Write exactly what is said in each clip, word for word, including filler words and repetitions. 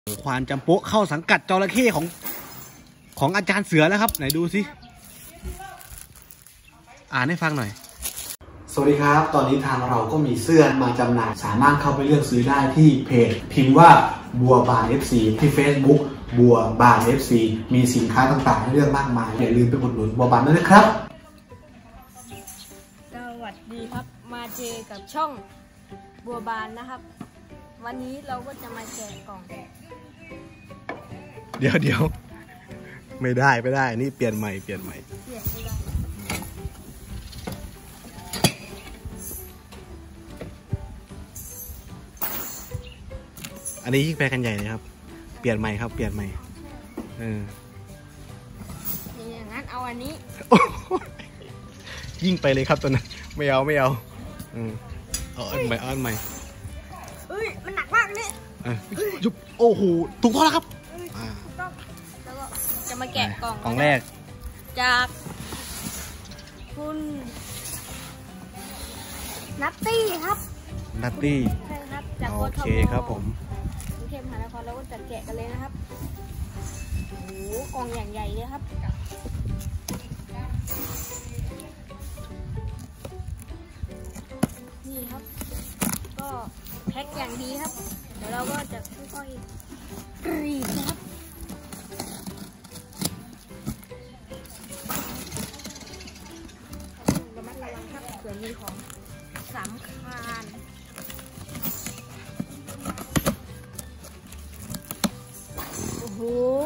ควานจำโป๊ะเข้าสังกัดจระเข้ของของอาจารย์เสือแล้วครับไหนดูสิอ่านให้ฟังหน่อยสวัสดีครับตอนนี้ทางเราก็มีเสื้อมาจำหน่ายสามารถเข้าไปเลือกซื้อได้ที่เพจพิมพ์ว่าบัวบาน เอฟ ซี ที่ Facebook บัวบาน เอฟ ซี มีสินค้าต่างๆให้เลือกมากมายอย่าลืมไปอุดหนุนบัวบานด้วยนะครับสวัสดีครับมาเจอกับช่องบัวบานนะครับวันนี้เราก็จะมาแจกกล่องเดี๋ยวเดี๋ยวไม่ได้ไม่ได้นี่เปลี่ยนใหม่เปลี่ยนใหม่เปลี่ยนไม่ได้อันนี้ยิ่งไปกันใหญ่เลยครับเปลี่ยนใหม่ครับเปลี่ยนใหม่เอออย่างนั้นเอาอันนี้ยิ่งไปเลยครับตัวนั้นไม่เอาไม่เอาอืมเอาอันใหม่อันใหม่เฮ้ยมันหนักมากนี่ยุบโอ้โหถูกต้องแล้วครับแล้วก็จะมาแกะกล่องกล่องแรกจากคุณนัตตี้ครับนัตตี้ใช่ครับจากโอเคครับผมกรุงเทพมหานครแล้วก็จะแกะกันเลยนะครับโอ้โหกล่องอย่างใหญ่เลยครับนี่ครับก็แพ็คอย่างดีครับเดี๋ยวเราก็จะค่อยๆกรีดนะครับระมัดระวังครับเผื่อมีของสำคัญโอ้โห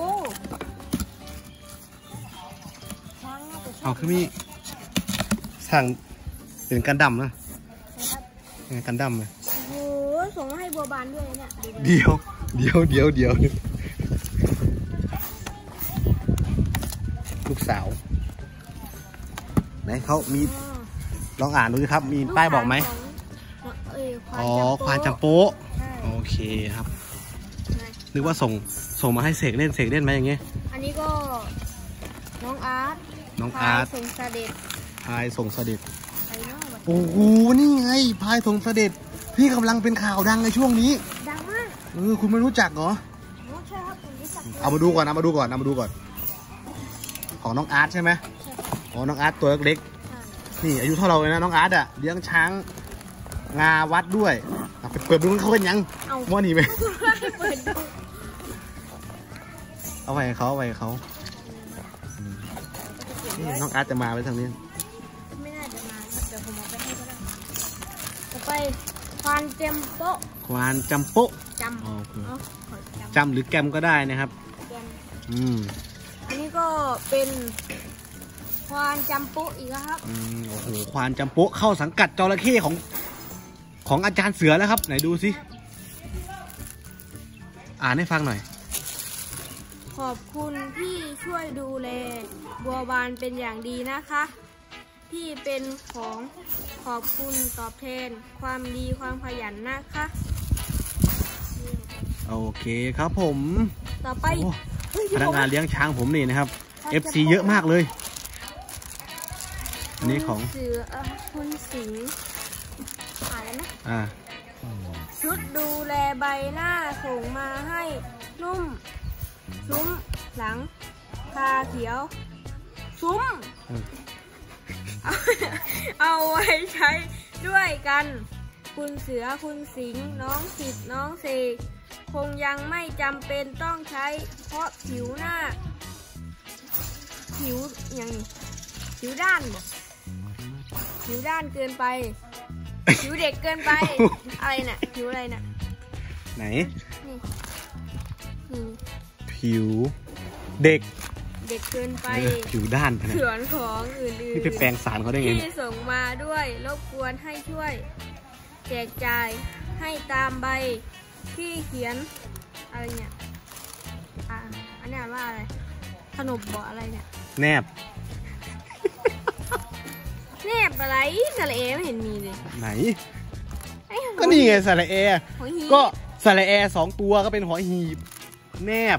ช้างน่าจะชอบเอาคือมีสั่งเป็นกันดำนะกันดำเลยโอ้โหส่งมาให้บัวบานด้วยเนี่ยเดี๋ยวเดี๋ยวเดี๋ยวเดี๋ยวลูกสาวไหนเขามีลองอ่านดูสิครับมีป้ายบอกไหมอ๋อควานจำโป๊ะโอเคครับนึกว่าส่งส่งมาให้เสกเล่นเสกเล่นไหมอย่างเงี้ยอันนี้ก็น้องอาร์ตน้องอาร์ตส่งเสด็จพายส่งเสด็จโอ้โหนี่ไงพายส่งเสด็จที่กำลังเป็นข่าวดังในช่วงนี้ดังมากเออคุณไม่รู้จักเหรอใช่ครับผมรู้จักเอามาดูก่อนเอามาดูก่อนเอามาดูก่อนของน้องอาร์ตใช่ไหมอ๋อน้องอาร์ตตัวเล็กนี่อายุเท่าเราเลยนะน้องอาร์ตอ่ะเลี้ยงช้างงาวัดด้วยไปเปิดดูเขาเป็นยังม้วนหนีไปเอาไว้เขาเอาไว้เขาน้องอาร์ตจะมาไว้ทางนี้ไม่น่าจะมาเดี๋ยวผมเอาไปให้ก็ได้ต่อไปควานจำโป๊ะควานจำโป๊ะจำจำหรือแกมก็ได้นะครับอืมอันนี้ก็เป็นควานจำโป๊ะอีกครับอืมโอ้โหควานจำโป๊ะเข้าสังกัดจระเข้ของของอาจารย์เสือแล้วครับไหนดูสิอ่านให้ฟังหน่อยขอบคุณที่ช่วยดูแลบัวบานเป็นอย่างดีนะคะที่เป็นของขอบคุณตอบแทนความดีความขยันนะคะโอเคครับผมต่อไปพนักงานเลี้ยงช้างผมนี่นะครับ เอฟ ซี เยอะมากเลยอันนี้ของเสือคุณสิงห์อ่านแล้วนะอ่าชุดดูแลใบหน้าส่งมาให้นุ่มซุ้มหลังคาเขียวซุ้มเอาไว้ใช้ด้วยกันคุณเสือคุณสิงห์น้องสิทธิ์น้องเสกคงยังไม่จำเป็นต้องใช้เพราะผิวหน้าผิวอย่างผิวด้านผิวด้านเกินไปผิวเด็กเกินไปอะไรน่ะผิวอะไรน่ะไหนผิวเด็กเด็กเกินไปผิวด้านเขื่อนของอื่นๆนี่ไปแปลงสารเขาได้ไงที่ส่งมาด้วยรบกวนให้ช่วยแจกจ่ายให้ตามใบที่เขียนอะไรเนี่ยอ่าอันนี้ว่าอะไรขนมบอกอะไรเนี่ยแนบแนบอะไรสระเอไม่เห็นมีเลยไหนก็นี่ไงสระเอก็สระเอสองตัวก็เป็นหอยหีบแนบ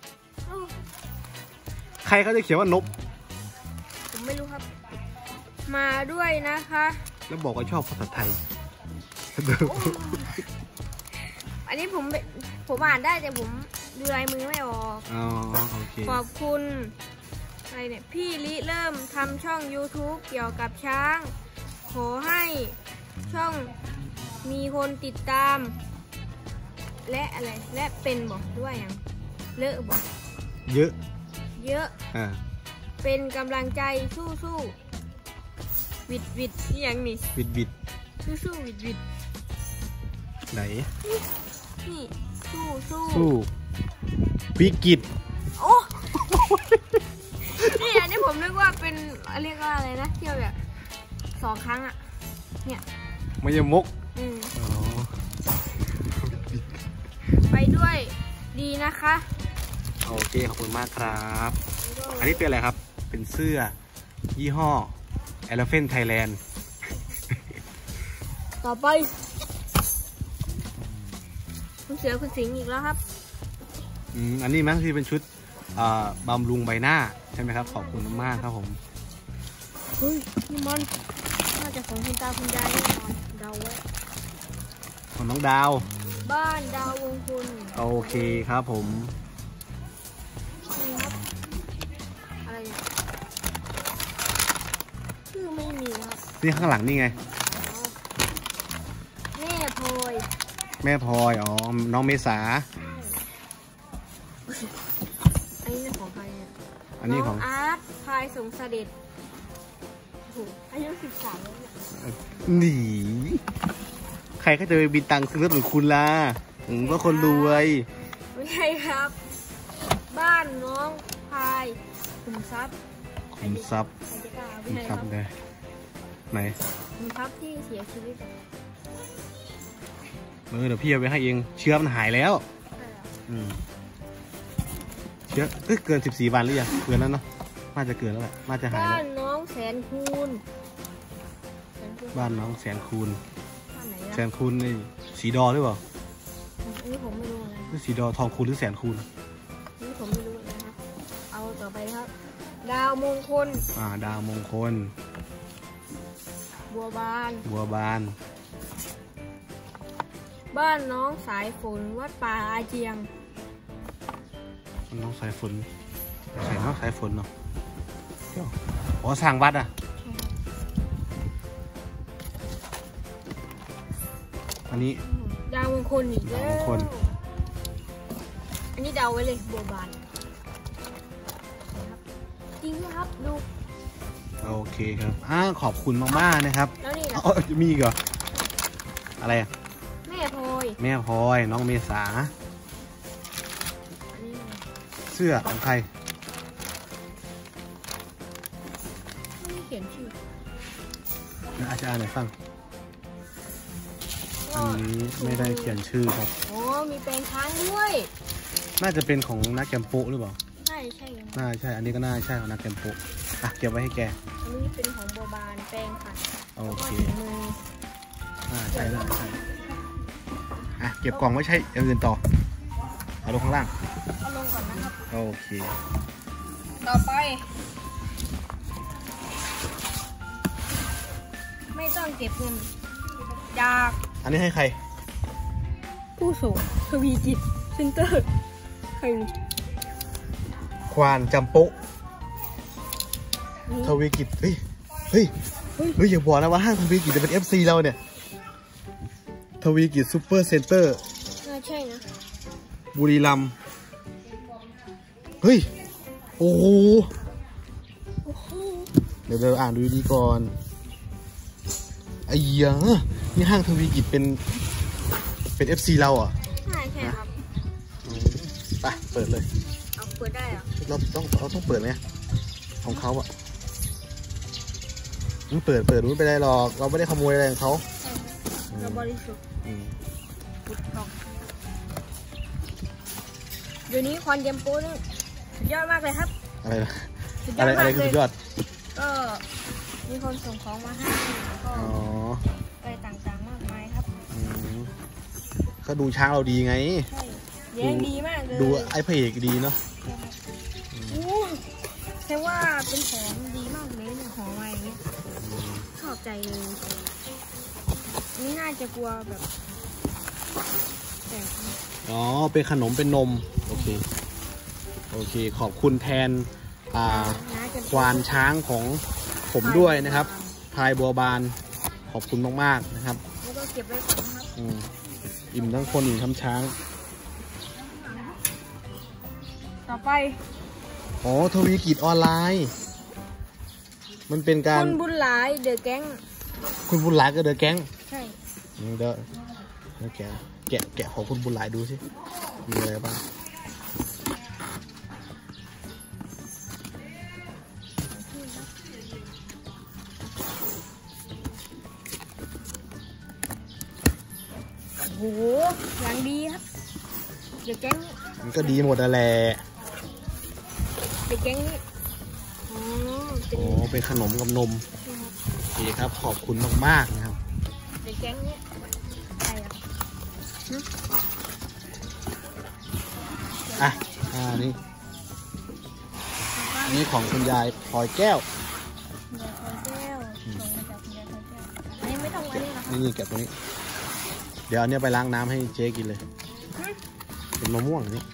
ใครเขาจะเขียนว่านบผมไม่รู้ครับมาด้วยนะคะแล้วบอกว่าชอบภาษาไทยอันนี้ผมผมอ่านได้แต่ผมดูลายมือไม่ออกอ๋อโอเคขอบคุณอะไรเนี่ยพี่ลิเริ่มทำช่อง ยูทูบ เกี่ยวกับช้างขอให้ช่องมีคนติดตาม และอะไรและเป็นบอกด้วยอย่างเลอะบอกเยอะเยอะอ่าเป็นกำลังใจสู้สู้วิดวิดนี่อย่างนี้วิดวิดสู้สู้วิดวิดไหนนี่สู้สู้สู้วิกฤตโอ้นี่อันนี้ผมนึกว่าเป็นเรียกว่าอะไรนะเที่ยวแบบสองครั้งอ่ะเนี่ยไม่ยมกอืมไปด้วยดีนะคะโอเคขอบคุณมากครับอันนี้เป็นอะไรครับเป็นเสื้อยี่ห้อ Elephant Thailand ต่อไปคุณเสือคุณสิงห์อีกแล้วครับอืมอันนี้มั้งที่เป็นชุดบำรุงใบหน้าใช่ไหมครับขอบคุณมากครับผมเฮ้ยนี่มันน่าจะของคุณตาคุณยายแน่นอนเดาไว้ของน้องดาวบ้านดาววงคุณโอเคครับผมนี่ครับอะไรเนี่ยชื่อไม่มีครับนี่ข้างหลังนี่ไงแม่พลอยแม่พลอยอ๋อน้องเมษาอันนี้ของใครเนี่ยอันนี้ของอาร์ตพายสงเสด็จอายุสิบสามแล้วเนี่ยหนีใครก็จะไปบินตังซื้อรถเหมือนคุณล่ะผมก็คนรวยไม่ใช่ครับบ้านน้องพายขุมทรัพย์ขุมทรัพย์ขุมทรัพย์เลยไหนขุมทรัพย์ที่เสียชีวิตเออเดี๋ยวพี่เอาไปให้เองเชื้อมันหายแล้วอืมเชื้อเกินสิบสี่วันหรือยังเกินแล้วเนาะน่าจะเกินแล้วแหละน่าจะหายแล้วบ้านน้องแสนคูณบ้านน้องแสนคูณแสนคูณนี่สีดอหรือเปล่าอันนี้ผมไม่รู้นะสีดอทองคูณหรือแสนคูณนี่ผมไม่รู้นะครับเอาต่อไปครับดาวมงคลอ่าดาวมงคลบัวบานบัวบานบ้านน้องสายฝนวัดป่าอาเจียงน้องสายฝนใส่น้องสายฝนเนาะอ๋อสร้างวัดอ่ะอันนี้ดาวมงคลอีกแล้วดาวมงคลอันนี้ดาวไว้เลยบัวบานจริงครับดูโอเคครับอ่าขอบคุณมากๆนะครับแล้วนี่อ๋อมีอีกเหรออะไรอ่ะแม่พลอยแม่พลอยน้องเมษาเสื้อของใครไม่เขียนชื่ออาจารย์หน่อยฟังอันนี้ไม่ได้เขียนชื่อครับโอ้มีแปรงค้างด้วยน่าจะเป็นของนักแกมโปหรือเปล่าใช่ใช่น่าใช่อันนี้ก็น่าใช่ของนักแกมโปอ่ะเก็บไว้ให้แกอันนี้เป็นของบัวบานแปรงค่ะโอเคอ่าใช่น่าใช่อ่ะเก็บกล่องไว้ใช้อย่างอื่นต่อเอาลงข้างล่างเอาลงก่อนนะครับโอเคต่อไปไม่ต้องเก็บเงินจากอันนี้ให้ใครผู้ส่งทวีจิตเซ็นเตอร์ใครควานจำโปะทวีกิจเฮ้ยเฮ้ยเฮ้ยอย่าบอกนะว่าห้างทวีกิจจะเป็น เอฟ ซี เราเนี่ยทวีกิจซูเปอร์เซ็นเตอร์น่าใช่นะบุรีรัมย์เฮ้ยโอ้โหเดี๋ยวเราอ่านดูดีก่อนไอ้เหี้ยนี่ห้างทวีกิจเป็นเป็น เอฟ ซี เราอ่ะใช่ใช่ครับไปเปิดเลยเอาเปิดได้เหรอเราต้องเราต้องเปิดไหมของเขาอ่ะมันเปิดเปิดไม่เป็นไรหรอกเราไม่ได้ขโมยอะไรของเขาเราบริสุทธิ์เดี๋ยวนี้ควันเยมโป้นี่สุดยอดมากเลยครับอะไรอะไรอะไรคือสุดยอดก็มีคนส่งของมาให้ก็ไปต่างๆมากมายครับก็ดูช้างเราดีไงใช่เลี้ยงดีมากเลยดูไอ้พระเอกดีเนาะแค่ว่าเป็นของดีมากเลยเนี่ยของอะไรเงี้ยชอบใจเลยนี่น่าจะกลัวแบบแต่อ๋อเป็นขนมเป็นนมโอเคโอเคขอบคุณแทนอ่าควานช้างของผมด้วยนะครับพายบัวบานขอบคุณมากๆนะครับแล้วก็เก็บไว้ก่อนนะครับอืมอิ่มทั้งคนอิ่มทั้งช้างต่อไปอ๋อทวีกิจออนไลน์มันเป็นการคุณบุญหลายเดอะแก๊งคุณบุญหลายก็เดอะแก๊งใช่เดี๋ยวแกะแกะแกะของคุณบุญหลายดูสิมีอะไรบ้างโอ้โหอย่างดีครับเดอะแก๊งมันก็ดีหมดอะแหละเดอะแก๊งนี่อ๋อโอ้เป็นขนมกับนมดีครับขอบคุณมากๆนะครับเดอะแก๊งนี่ใช่ครับอ่ะอ่านี่อันนี้ของคุณยายพลอยแก้วยายพลอยแก้วส่งมาจากคุณยายพลอยแก้วอันนี้ไม่ต้องอันนี้นะนี่นี่แกะตัวนี้เดี๋ยวอันนี้ไปล้างน้ำให้เจ๊กินเลยเป็นมะม่วงนี่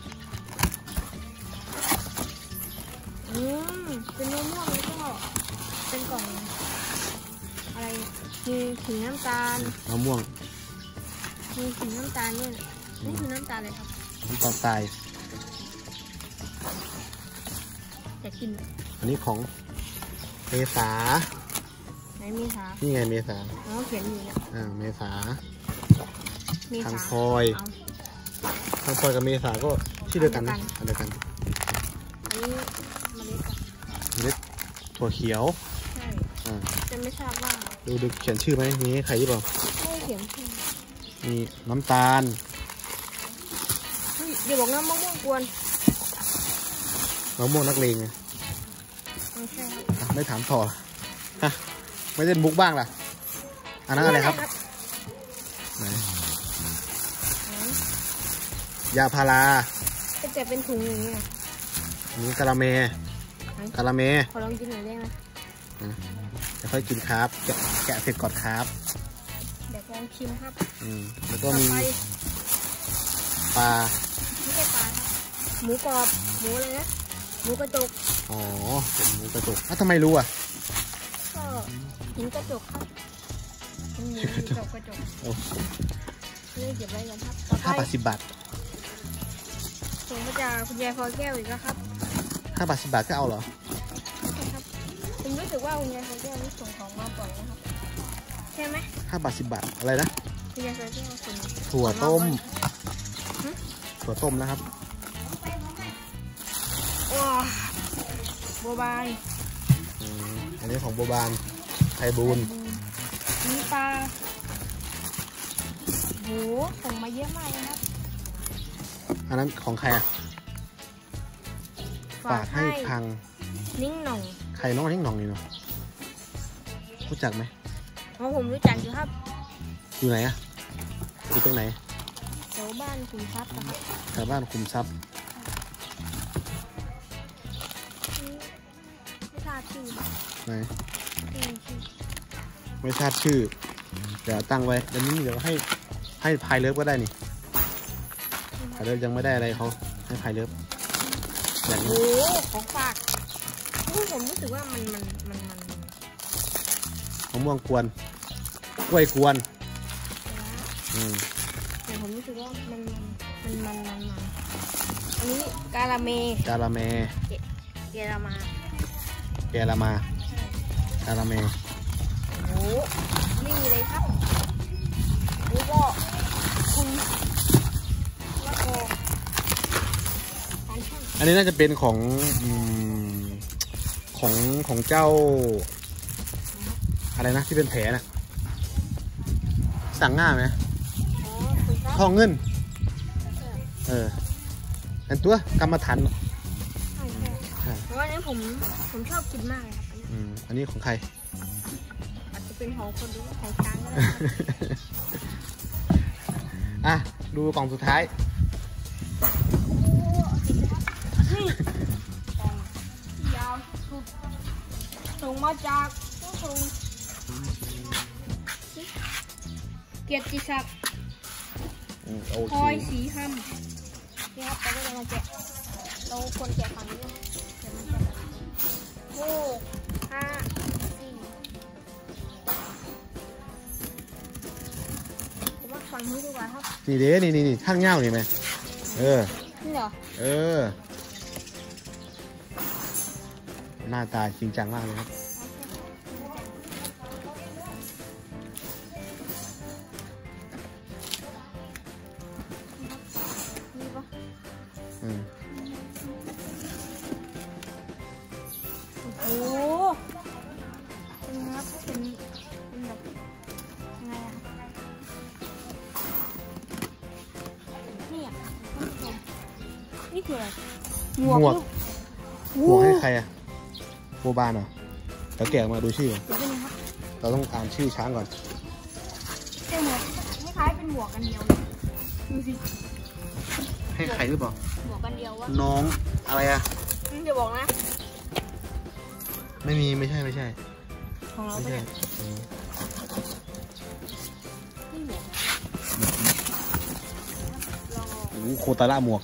อืมเป็นมะม่วงแล้วก็เป็นกล่องอะไรมีสีน้ำตาลมะม่วงมีสีน้ำตาลเนี่ยนี่คือน้ำตาลเลยครับน้ำตาลทรายจะกินอันนี้ของเมษาไหนเมษานี่ไงเมษาอ๋อเขียนอยู่เนี่ยอ่าเมษาทางพลอยทางพลอยกับเมษาก็ที่เดียวกันนะอันเดียวกันอันนี้เมล็ดเมล็ดถั่วเขียวใช่จะไม่ทราบว่าดูดูเขียนชื่อไหมมีใครหรือเปล่าไม่เขียนชื่อมีน้ำตาลเดี๋ยวบอกน้ำมะม่วงกวนมะม่วงนักเลงไงไม่ใช่ครับไม่ถามต่อฮะไม่เล่นมุกบ้างล่ะอันนั้นอะไรครับไหนยาพาราจะเป็นถุงอย่างนี้นี่กะละเมกะละเมขอลองกินหน่อยได้ไหมจะค่อยกินครับแกะแกะเสร็จก่อนครับเดี๋ยวลองชิมครับอืมแล้วก็มีปลาไม่ใช่ปลาหมูกรอบหมูอะไรนะหมูกระจกอ๋อเป็นหมูกระจกอ่ะทำไมรู้อ่ะก็เห็นกระจกครับเห็นหมูกระจกกระจกนี่เก็บไว้กันครับห้าบาทสิบบาทส่งมาจากคุณยายพลอยแก้วอีกแล้วครับห้าบาทสิบบาทก็เอาเหรอใช่ครับผมรู้สึกว่าคุณยายพลอยแก้วนี่ส่งของมาบ่อยนะครับใช่ไหมห้าบาทสิบบาทอะไรนะคุณยายพลอยแก้วส่งถั่วต้มถั่วต้มนะครับว้าบัวบานอันนี้ของบัวบานไทยบูนมีปลาโหส่งมาเยอะมากเลยครับอันนั้นของใครอ่ะฝากให้พังนิ่งหน่องใครน้องนิ่งหน่องนี่เนาะรู้จักไหมอ๋อผมรู้จักอยู่ครับอยู่ไหนอ่ะอยู่ตรงไหนแถวบ้านคุมทรัพย์นะครับแถวบ้านคุมทรัพย์ไม่ทราบชื่อไหนไม่ทราบชื่อเดี๋ยวตั้งไว้เดี๋ยวนี้เดี๋ยวให้ให้พายเลิฟก็ได้นี่พายเลิฟยังไม่ได้อะไรเขาให้พายเลิฟอย่างนี้โอ้ของฝากผมรู้สึกว่ามันมันมันมันมะม่วงกวนกล้วยกวนอืมแต่ผมรู้สึกว่ามันมันมันมันมันอันนี้กาลาเมกาลาเมเกลามาเกลามากาลาเมโอ้นี่เลยครับแล้วก็คุณแล้วก็อันนี้น่าจะเป็นของของของเจ้าอะไรนะที่เป็นแผลนะสั่งง่ายไหมทองเงินเอออันตัวกรรมฐานเพราะว่านี้ผมผมชอบกินมากเลยครับอืมอันนี้ของใครอาจจะเป็นของคนหรือของช้างก็ได้อ่ะดูกล่องสุดท้ายยาวสุดส่งมาจากผู้ส่งเกียรติศักดิ์โอเคพลอยสีคำนี่ครับเราก็จะมาแกะเราคนแกะฝั่งนี้เดี๋ยวมันจะแบบโอ้ห้าสี่ผมว่าฝั่งนี้ดีกว่าครับนี่เด้นี่นี่นี่ข้างเง่านี่ไหมเออนี่เหรอเออหน้าตาจริงจังมากเลยครับนี่ปะอืมโอ้โหเป็นไงครับเป็นเป็นแบบยังไงอ่ะนี่อ่ะนี่คืออะไรหมวกหมวกโอ้หมวกโหให้ใครอะโบบานเหรอแล้วแกะมาดูชื่อเดี๋ยวเป็นไงครับเราต้องอ่านชื่อช้างก่อนเป็นหมวกคล้ายๆเป็นหมวกกันเดียวเลยดูสิให้ใครหรือเปล่าหมวกกันเดียววะน้องอะไรอะอืมเดี๋ยวบอกนะไม่มีไม่ใช่ไม่ใช่ของเราไม่เป็นใช่ไงเออนี่หมวกลองโอ้โหโคตาร่าหมวก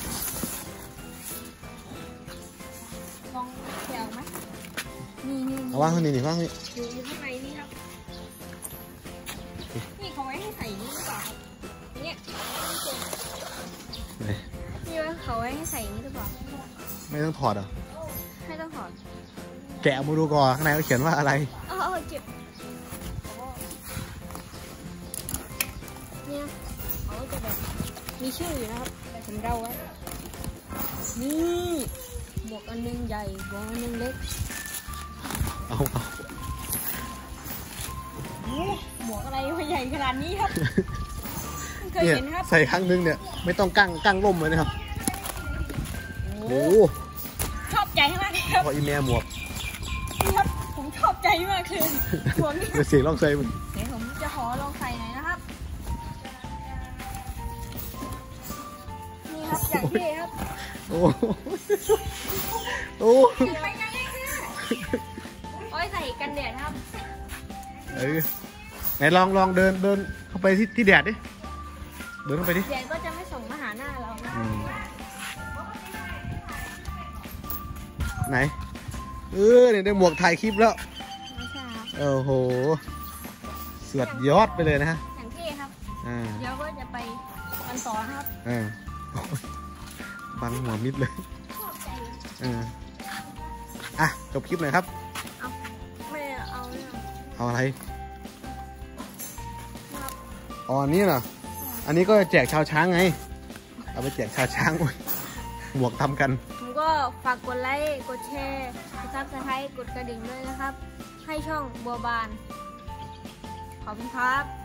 ลองแกะออกไหมนี่นี่เอาว่างข้างนี้นี่ว่างนี่อยู่อยู่ข้างในนี่ครับนี่เขาไว้ให้ใส่นี่หรือเปล่าเนี่ยไหนนี่ว่าเขาไว้ให้ใส่นี่หรือเปล่าไม่ต้องถอดเหรอไม่ต้องถอดแกะมาดูก่อนข้างในเขาเขียนว่าอะไรเออเออเจ็บเนี่ยเขาจะแบบมีชื่ออยู่นะครับผมเดาไว้นี่หมวกอันหนึงใหญ่หมวกอันหนึงเล็กเอาเอาโอ้หมวกอะไรมาใหญ่ขนาดนี้ครับเคยเนี่ยเห็นครับใส่ครั้งนึงเนี่ยไม่ต้องกั้งกั้งร่มเลยนะครับโอ้โอ้โหชอบใจมากเลยครับพออีเมียหมวกนี่ครับผมชอบใจมากเลยหมวกนี่เดี๋ยวเสียงลองใส่มันเดี๋ยวผมจะขอลองใส่หน่อยนะครับนี่ครับอย่างที่ครับโอ้โหโอ้ไปไงเนี่ยโอ้ยใส่กันแดดครับเออไหนลองลองเดินเดินเข้าไปที่ที่แดดดิเดินเข้าไปดิแดดก็จะไม่ส่งมาหาหน้าเรานะอืมไหนเออเนี่ยได้หมวกถ่ายคลิปแล้วไม่ใช่ครับโอ้โหเสือดยอดไปเลยนะฮะอย่างที่ครับอ่าเดี๋ยวก็จะไปกันต่อนะครับอ่าโอ้ยบังหัวมิดเลยชอบใจอ่าอ่ะจบคลิปหน่อยครับเอาไม่เอาเนี่ยเอาอะไรครับอ๋ออันนี้เหรออันนี้ก็แจกชาวช้างไงเอาไปแจกชาวช้างอุ้ยหมวกทำกันผมก็ฝากกดไลค์กดแชร์กดซับสไครต์กดกระดิ่งด้วยนะครับ ให้ช่องบัวบานขอบคุณครับ